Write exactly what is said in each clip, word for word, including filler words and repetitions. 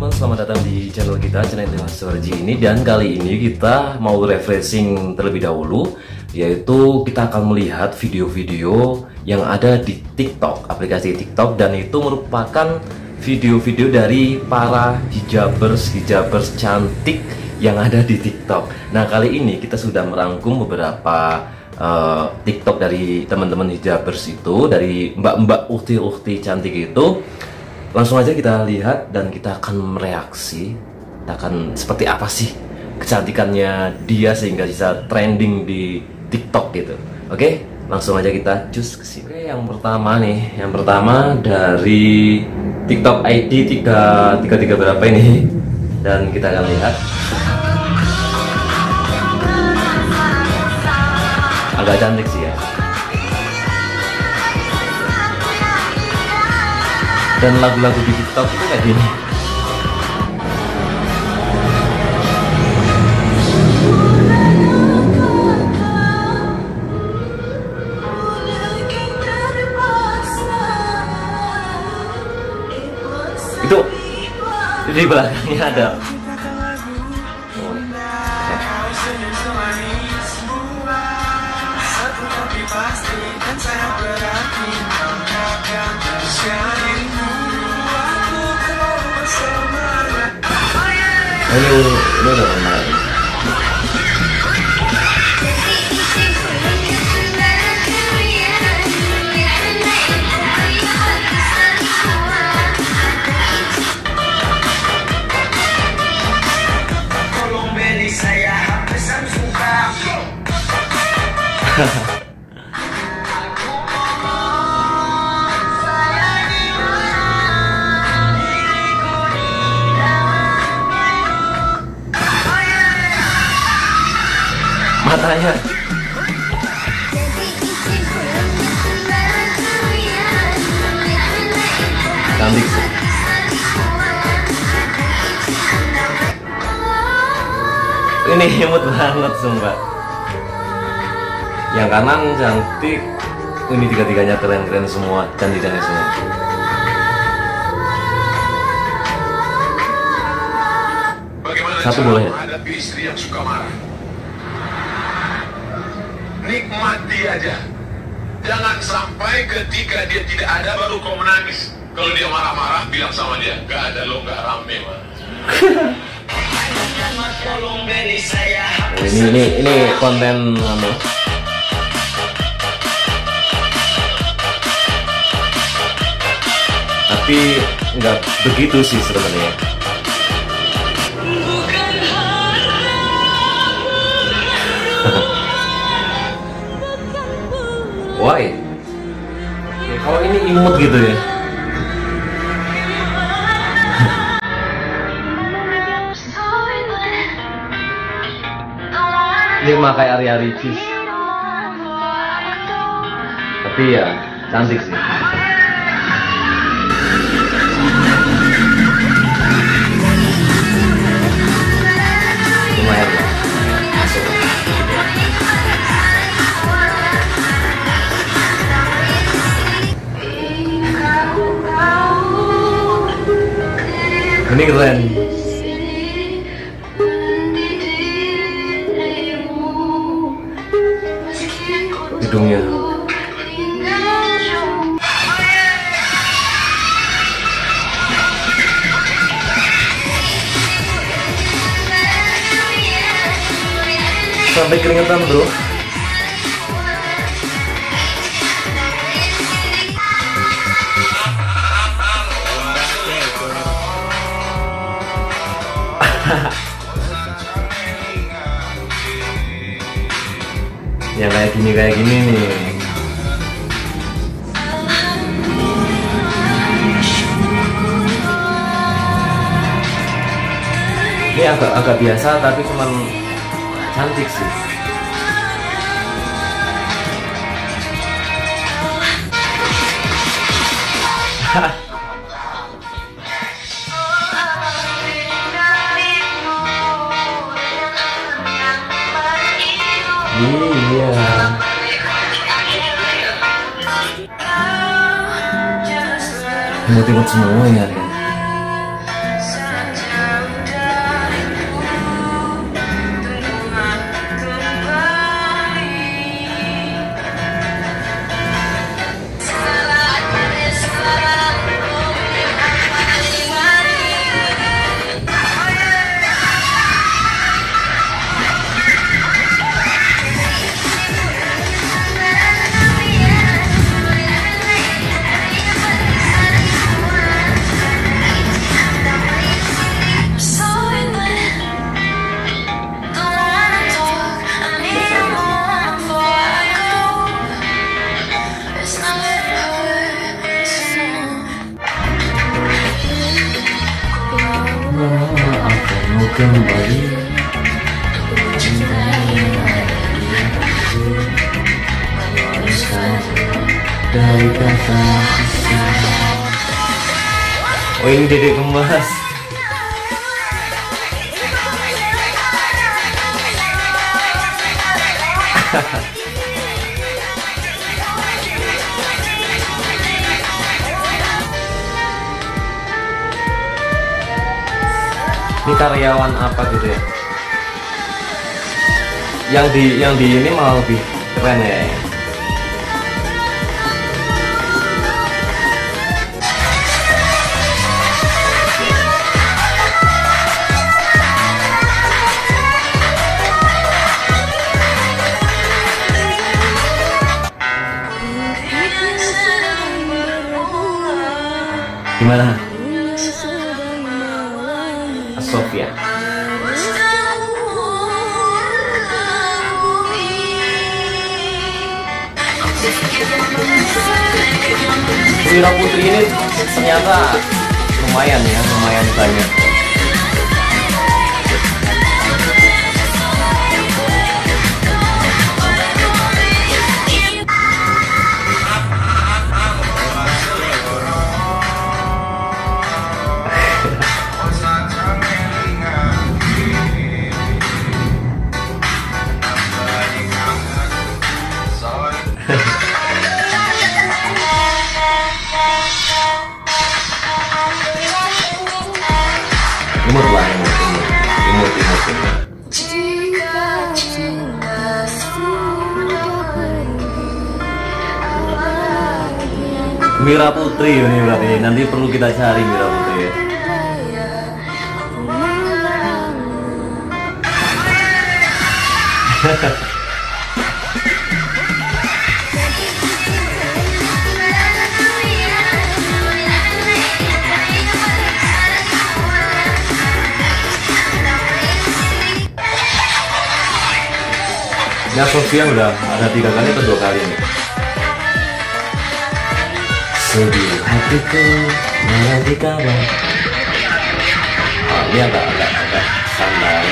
teman-teman, selamat datang di channel kita, channel Astrology ini. Dan kali ini kita mau refreshing terlebih dahulu, yaitu kita akan melihat video-video yang ada di TikTok, aplikasi TikTok. Dan itu merupakan video-video dari para hijabers, hijabers cantik yang ada di TikTok. Nah, kali ini kita sudah merangkum beberapa uh, TikTok dari teman-teman hijabers itu, dari mbak-mbak ukti-ukti cantik itu. Langsung aja kita lihat dan kita akan mereaksi. Kita akan seperti apa sih kecantikannya dia sehingga bisa trending di TikTok gitu. Oke, langsung aja kita cus ke sini. Oke, yang pertama nih, yang pertama dari TikTok I D tiga tiga tiga berapa ini? Dan kita akan lihat. Agak cantik sih ya. Dan lagu-lagu di TikTok itu kayak gini. Itu di belakangnya ada. Ini ini udah pernah. Matanya cantik sih. Ini imut banget sumpah. Yang kanan cantik. Ini tiga-tiganya keren-keren semua, cantik-cantik semua. Satu boleh ya? Istri yang suka marah. Nikmati aja. Jangan sampai ketika dia tidak ada baru kau menangis. Kalau dia marah-marah, bilang sama dia, gak ada lo, gak rame mah. Oh, ini ini ini konten anu. Tapi nggak begitu sih sebenarnya. Why? Kalau ini imut gitu ya. Ini pakai Arya Ricis. Tapi ya cantik sih. Lumayan lah. Masuk. Ini keren. Hidungnya. Sampai keringetan bro. Yang kayak gini kayak gini nih. Ini agak agak biasa tapi cuman cantik sih. Iya. Imut-imut semua ya. kembali. Dari kata oh ini Dedek Kemas. Ini karyawan apa gitu ya? Yang di yang di ini malah lebih keren ya. Gimana? Sofia. Mira Putri ini ternyata lumayan ya, lumayan banyak. Imut lah, imut, imut, imut, imut. Mira Putri ini berarti nanti perlu kita cari Mira Putri ya. Nah, Sofia udah ada tiga kali atau dua kali nih. Sedih hatiku menanti kabar. Oh, ini agak agak agak santai.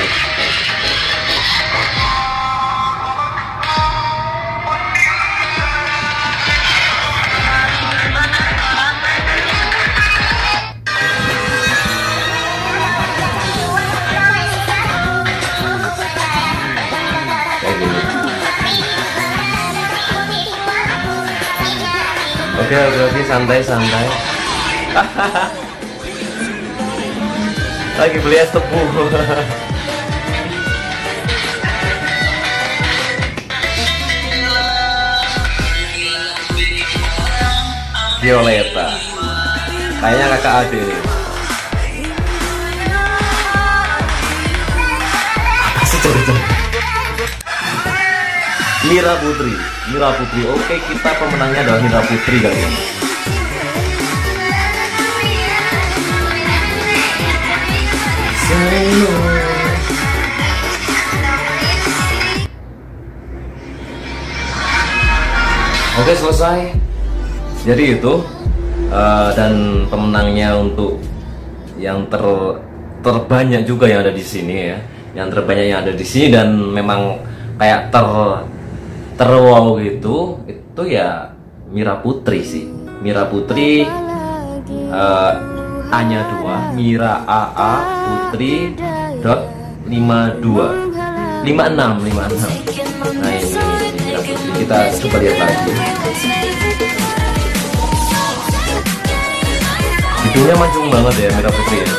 Oke, oke, oke, santai, santai. Lagi beli es tebu. Violeta. Kayaknya kakak Ade nih. Apa sih coba-coba? Mira Putri, Mira Putri. Oke, kita pemenangnya adalah Mira Putri kali ini. Oke, selesai. Jadi itu uh, dan pemenangnya untuk yang ter terbanyak juga yang ada di sini ya, yang terbanyak yang ada di sini dan memang kayak ter terwow gitu, itu ya Mira Putri sih. Mira Putri uh, A-nya dua, Mira A A Putri dot lima dua lima enam lima enam. Nah ini, ini Mira Putri, kita coba lihat lagi. Videonya mancung banget ya Mira Putri ya.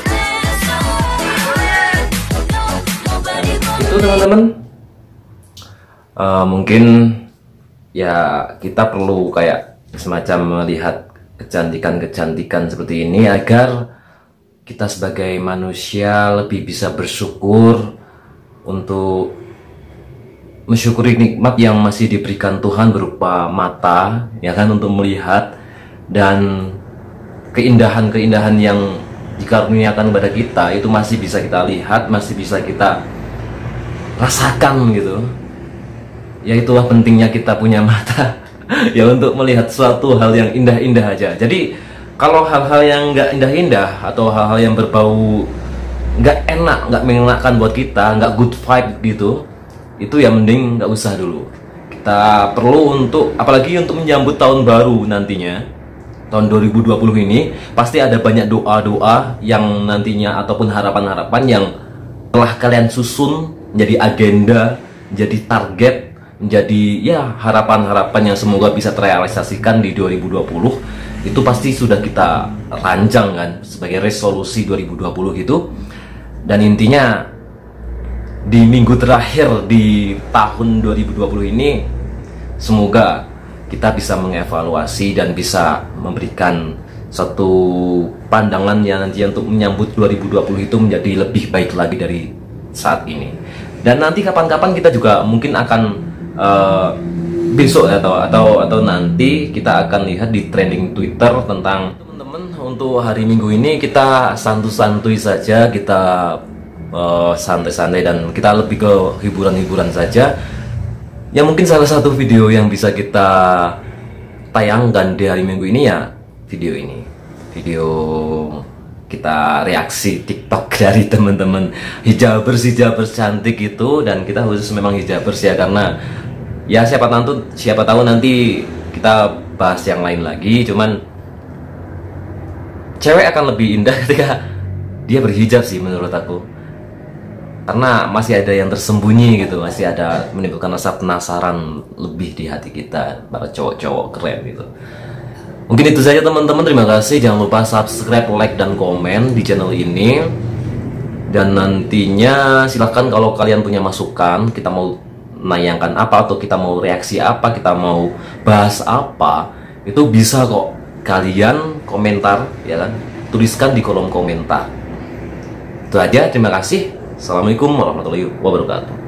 Itu teman-teman. Uh, mungkin ya kita perlu kayak semacam melihat kecantikan-kecantikan seperti ini agar kita sebagai manusia lebih bisa bersyukur untuk mensyukuri nikmat yang masih diberikan Tuhan berupa mata, ya kan, untuk melihat, dan keindahan-keindahan yang dikaruniakan kepada kita itu masih bisa kita lihat, masih bisa kita rasakan gitu. Ya itulah pentingnya kita punya mata ya untuk melihat suatu hal yang indah-indah aja. Jadi kalau hal-hal yang nggak indah-indah atau hal-hal yang berbau nggak enak, nggak mengenakan buat kita, nggak good vibe gitu, itu ya mending nggak usah dulu. Kita perlu untuk, apalagi untuk menyambut tahun baru nantinya, tahun dua ribu dua puluh ini pasti ada banyak doa-doa yang nantinya ataupun harapan-harapan yang telah kalian susun menjadi agenda, menjadi target, menjadi ya harapan-harapan yang semoga bisa terrealisasikan di dua ribu dua puluh. Itu pasti sudah kita rancang kan sebagai resolusi dua ribu dua puluh gitu. Dan intinya di minggu terakhir di tahun dua ribu dua puluh ini, semoga kita bisa mengevaluasi dan bisa memberikan satu pandangan yang nanti untuk menyambut dua ribu dua puluh itu menjadi lebih baik lagi dari saat ini. Dan nanti kapan-kapan kita juga mungkin akan uh, besok atau atau atau nanti kita akan lihat di trending Twitter tentang, teman-teman, untuk hari Minggu ini kita santuy-santuy saja, kita uh, santai-santai dan kita lebih ke hiburan-hiburan saja. Ya mungkin salah satu video yang bisa kita tayangkan di hari Minggu ini ya video ini, video kita reaksi TikTok dari teman-teman hijabers hijabers cantik itu. Dan kita khusus memang hijabers ya, karena ya siapa tahu siapa tahu nanti kita bahas yang lain lagi. Cuman cewek akan lebih indah ketika dia berhijab sih menurut aku, karena masih ada yang tersembunyi gitu, masih ada menimbulkan rasa penasaran lebih di hati kita, para cowok-cowok keren gitu. Mungkin itu saja teman-teman, terima kasih. Jangan lupa subscribe, like, dan komen di channel ini. Dan nantinya silahkan kalau kalian punya masukan, kita mau menayangkan apa, atau kita mau reaksi apa, kita mau bahas apa, itu bisa kok kalian komentar ya kan, tuliskan di kolom komentar. Itu aja, terima kasih. Assalamualaikum warahmatullahi wabarakatuh.